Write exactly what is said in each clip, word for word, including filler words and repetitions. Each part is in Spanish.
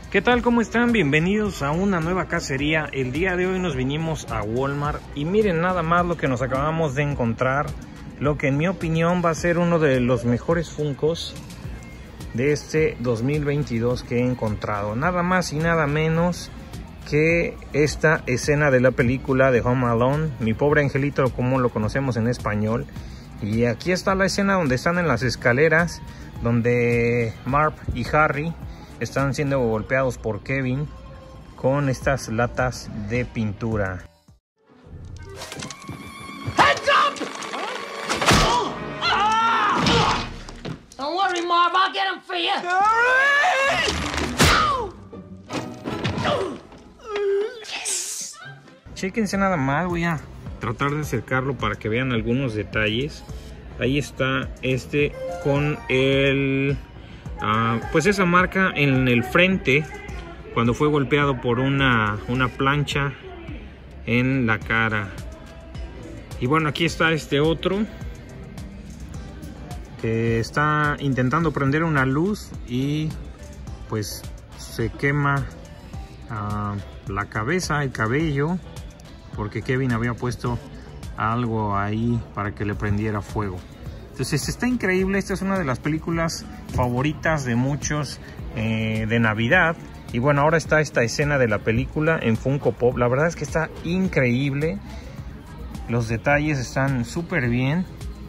¿Qué tal? ¿Cómo están? Bienvenidos a una nueva cacería. El día de hoy nos vinimos a Walmart y miren nada más lo que nos acabamos de encontrar. Lo que en mi opinión va a ser uno de los mejores Funkos de este dos mil veintidós que he encontrado. Nada más y nada menos que esta escena de la película de Home Alone, Mi Pobre Angelito, como lo conocemos en español. Y aquí está la escena donde están en las escaleras, donde Marv y Harry están siendo golpeados por Kevin con estas latas de pintura. Heads up! Don't worry, Marv, I'll get him for you. Yes. Chéquense nada más, voy a tratar de acercarlo para que vean algunos detalles. Ahí está este con el uh, pues esa marca en el frente cuando fue golpeado por una, una plancha en la cara. Y bueno, aquí está este otro que está intentando prender una luz y pues se quema uh, la cabeza, el cabello, porque Kevin había puesto algo ahí para que le prendiera fuego. Entonces está increíble. Esta es una de las películas favoritas de muchos eh, de Navidad. Y bueno, ahora está esta escena de la película en Funko Pop. La verdad es que está increíble. Los detalles están súper bien.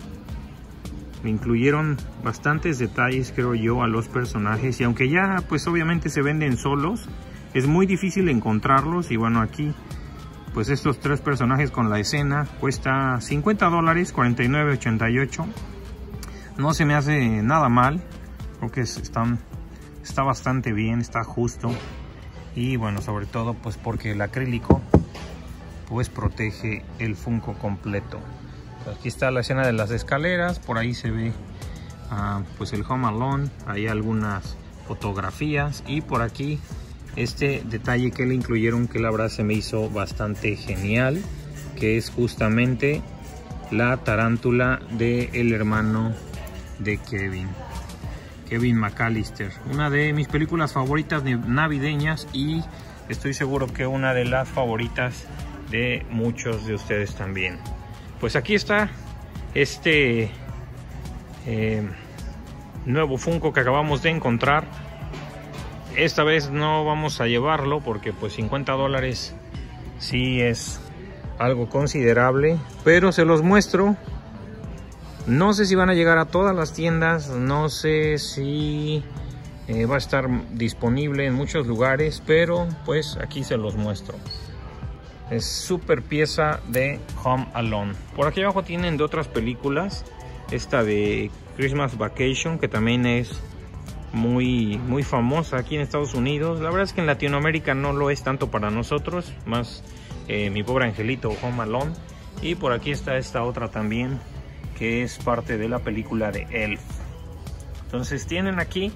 Me incluyeron bastantes detalles, creo yo, a los personajes. Y aunque ya pues obviamente se venden solos, es muy difícil encontrarlos. Y bueno, aquí pues estos tres personajes con la escena cuesta cincuenta dólares, cuarenta y nueve ochenta y ocho. No se me hace nada mal. Creo que están, está bastante bien, está justo. Y bueno, sobre todo pues porque el acrílico pues protege el Funko completo. Aquí está la escena de las escaleras. Por ahí se ve uh, pues el Home Alone. Hay algunas fotografías. Y por aquí este detalle que le incluyeron, que la verdad se me hizo bastante genial, que es justamente la tarántula del hermano de Kevin, Kevin McAllister. Una de mis películas favoritas navideñas y estoy seguro que una de las favoritas de muchos de ustedes también. Pues aquí está este eh, nuevo Funko que acabamos de encontrar. Esta vez no vamos a llevarlo porque pues cincuenta dólares sí es algo considerable, pero se los muestro. No sé si van a llegar a todas las tiendas, no sé si eh, va a estar disponible en muchos lugares, pero pues aquí se los muestro. Es súper pieza de Home Alone. Por aquí abajo tienen de otras películas. Esta de Christmas Vacation, que también es muy muy famosa aquí en Estados Unidos. La verdad es que en Latinoamérica no lo es tanto para nosotros, más eh, Mi Pobre Angelito o Home Alone. Y por aquí está esta otra también, que es parte de la película de Elf. Entonces tienen aquí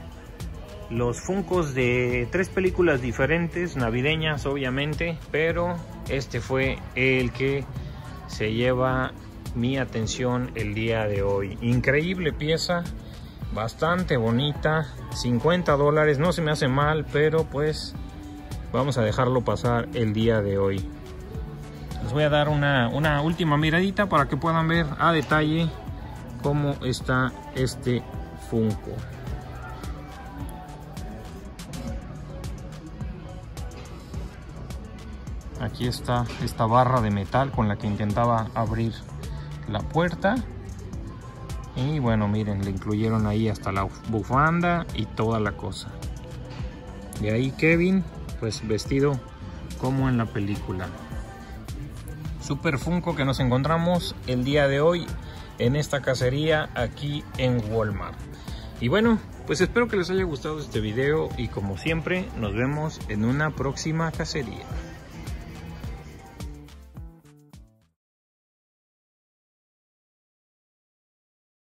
los Funkos de tres películas diferentes, navideñas obviamente, pero este fue el que se lleva mi atención el día de hoy. Increíble pieza, bastante bonita, cincuenta dólares, no se me hace mal, pero pues vamos a dejarlo pasar el día de hoy. Les voy a dar una, una última miradita para que puedan ver a detalle cómo está este Funko. Aquí está esta barra de metal con la que intentaba abrir la puerta. Y bueno, miren, le incluyeron ahí hasta la bufanda y toda la cosa. De ahí Kevin, pues vestido como en la película. Super Funko que nos encontramos el día de hoy en esta cacería aquí en Walmart. Y bueno, pues espero que les haya gustado este video y como siempre nos vemos en una próxima cacería.